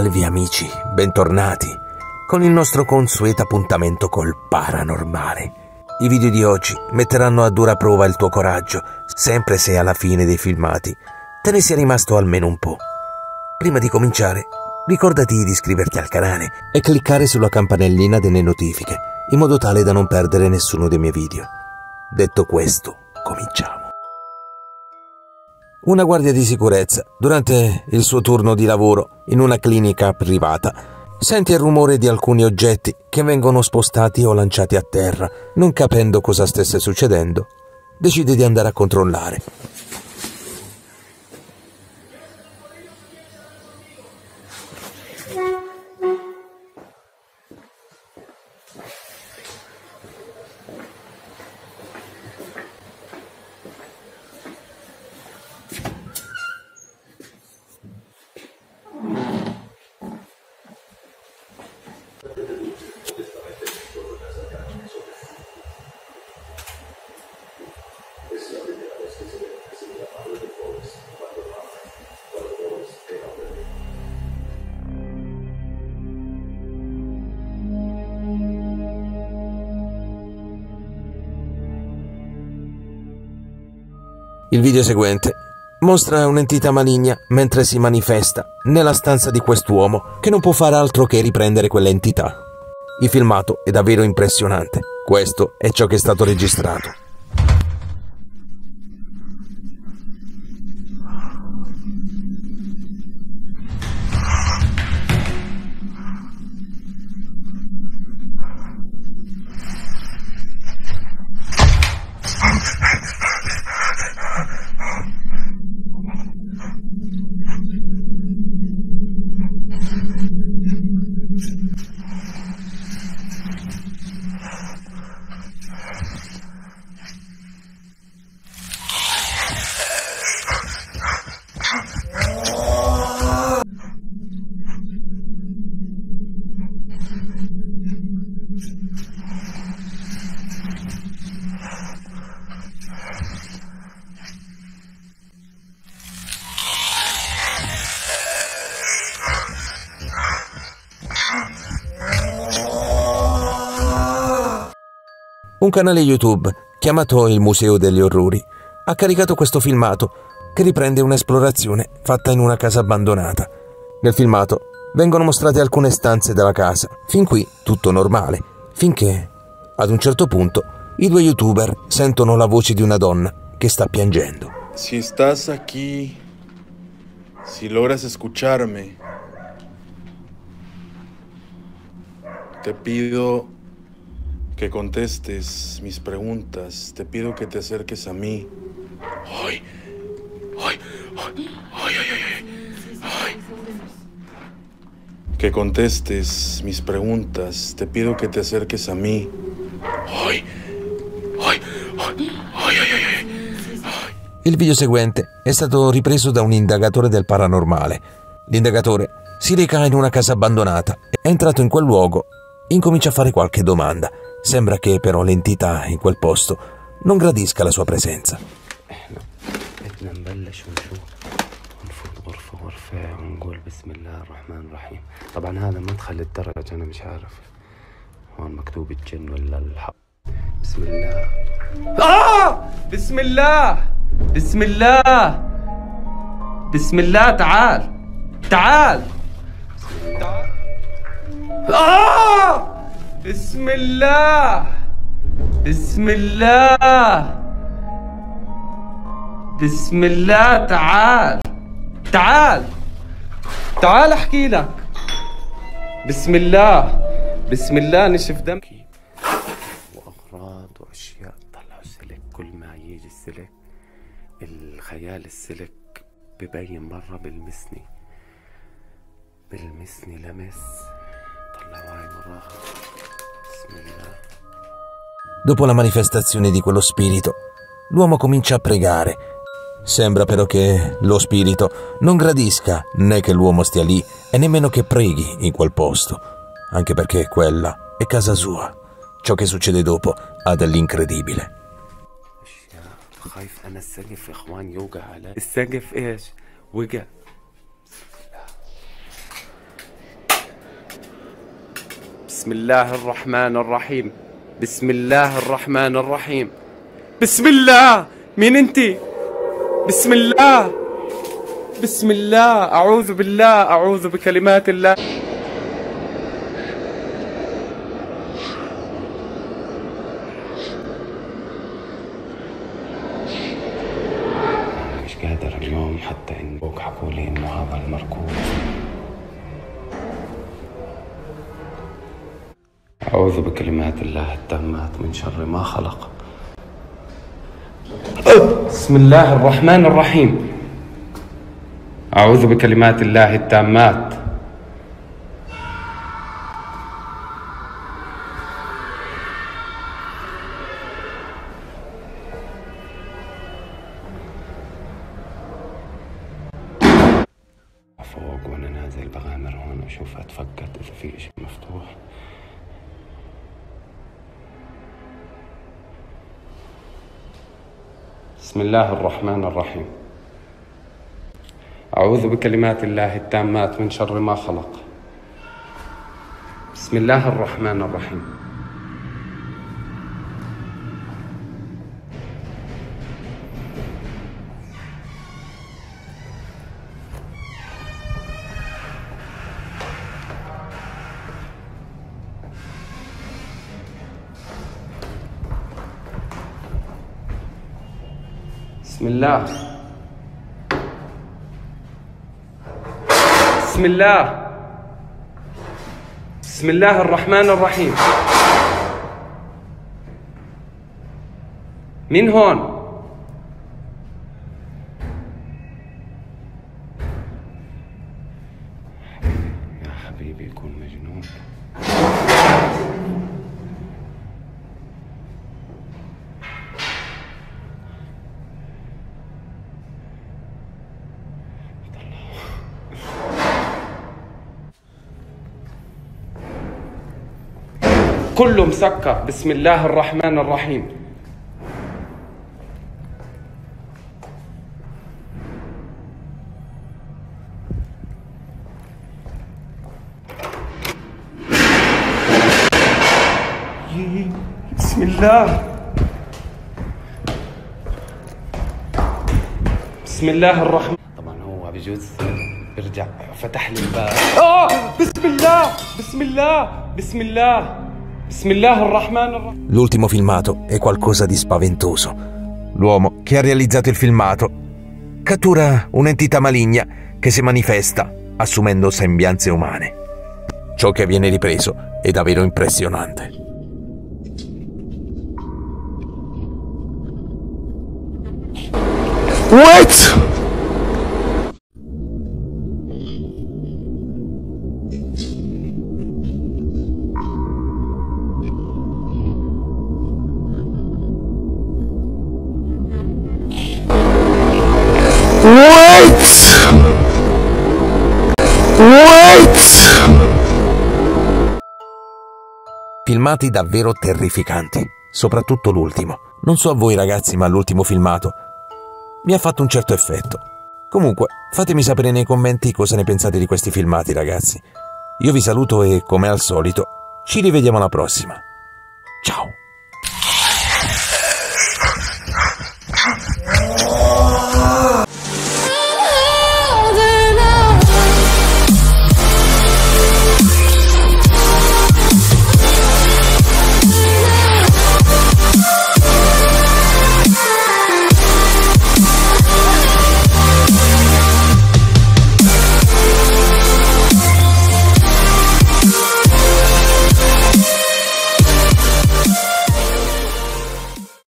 Salve amici, bentornati con il nostro consueto appuntamento col paranormale. I video di oggi metteranno a dura prova il tuo coraggio, sempre se alla fine dei filmati te ne sia rimasto almeno un po'. Prima di cominciare, ricordati di iscriverti al canale e cliccare sulla campanellina delle notifiche, in modo tale da non perdere nessuno dei miei video. Detto questo, cominciamo. Una guardia di sicurezza, durante il suo turno di lavoro in una clinica privata, sente il rumore di alcuni oggetti che vengono spostati o lanciati a terra. Non capendo cosa stesse succedendo, decide di andare a controllare. Il video seguente mostra un'entità maligna mentre si manifesta nella stanza di quest'uomo che non può fare altro che riprendere quell'entità. Il filmato è davvero impressionante. Questo è ciò che è stato registrato. Un canale YouTube chiamato Il Museo degli Orrori ha caricato questo filmato che riprende un'esplorazione fatta in una casa abbandonata. Nel filmato vengono mostrate alcune stanze della casa. Fin qui tutto normale, finché ad un certo punto i due youtuber sentono la voce di una donna che sta piangendo. Si estás aquí, si logras escucharme, te pido que contestes mis preguntas, te pido que te acerques a mí. Ay, ay, ay, ay, ay, ay, ay. Que contestes mis preguntas, te pido que te acerques a mí. Ay, ay, ay, ay, ay, ay. Il video seguente è stato ripreso da un indagatore del paranormale. L'indagatore si reca in una casa abbandonata, è entrato in quel luogo e incomincia a fare qualche domanda. Sembra che però l'entità in quel posto non gradisca la sua presenza. بدنا نبلش ونشوف ونفوت غرفة غرفة ونقول بسم الله الرحمن الرحيم. طبعا هذا مدخل الدرج أنا مش عارف هون مكتوب الجن ولا الحق. بسم الله. بسم الله بسم الله بسم الله تعال تعال بسم الله بسم الله بسم الله تعال تعال تعال احكي لك. بسم الله نشف دمك واغراض واشياء. طلعوا السلك، كل ما يجي السلك الخيال السلك ببين برا بالمسني لمس. طلعوا هاي وراها. بسم الله. Dopo la manifestazione di quello spirito, l'uomo comincia a pregare. Sembra però che lo spirito non gradisca né che l'uomo stia lì e nemmeno che preghi in quel posto, anche perché quella è casa sua. Ciò che succede dopo ha dell'incredibile. خايف انا السقف يا اخوان يوقع علي. السقف ايش؟ وقع. بسم الله الرحمن الرحيم. بسم الله الرحمن الرحيم. بسم الله. مين انتي؟ بسم الله. بسم الله. أعوذ بالله. أعوذ بكلمات الله. مش قادر اليوم حتى إن أبوك حكولي إنه هذا المركوب. أعوذ بكلمات الله التامات من شر ما خلق. بسم الله الرحمن الرحيم. أعوذ بكلمات الله التامات. فوق وأنا نازل بغامر هون أشوف أتفقد إذا في إشي مفتوح. بسم الله الرحمن الرحيم. أعوذ بكلمات الله التامات من شر ما خلق. بسم الله الرحمن الرحيم. بسم الله. بسم الله. بسم الله الرحمن الرحيم. مين هون؟ يا حبيبي يكون مجنون. كله مسكر. بسم الله الرحمن الرحيم. بسم الله. بسم الله الرحمن. طبعا هو بجوز برجع فتح لي الباب. بسم الله. بسم الله. بسم الله. L'ultimo filmato è qualcosa di spaventoso. L'uomo che ha realizzato il filmato cattura un'entità maligna che si manifesta assumendo sembianze umane. Ciò che viene ripreso è davvero impressionante. What? Filmati davvero terrificanti, soprattutto l'ultimo. Non so a voi ragazzi, ma l'ultimo filmato mi ha fatto un certo effetto. Comunque, fatemi sapere nei commenti cosa ne pensate di questi filmati ragazzi. Io vi saluto e, come al solito, ci rivediamo alla prossima. Ciao!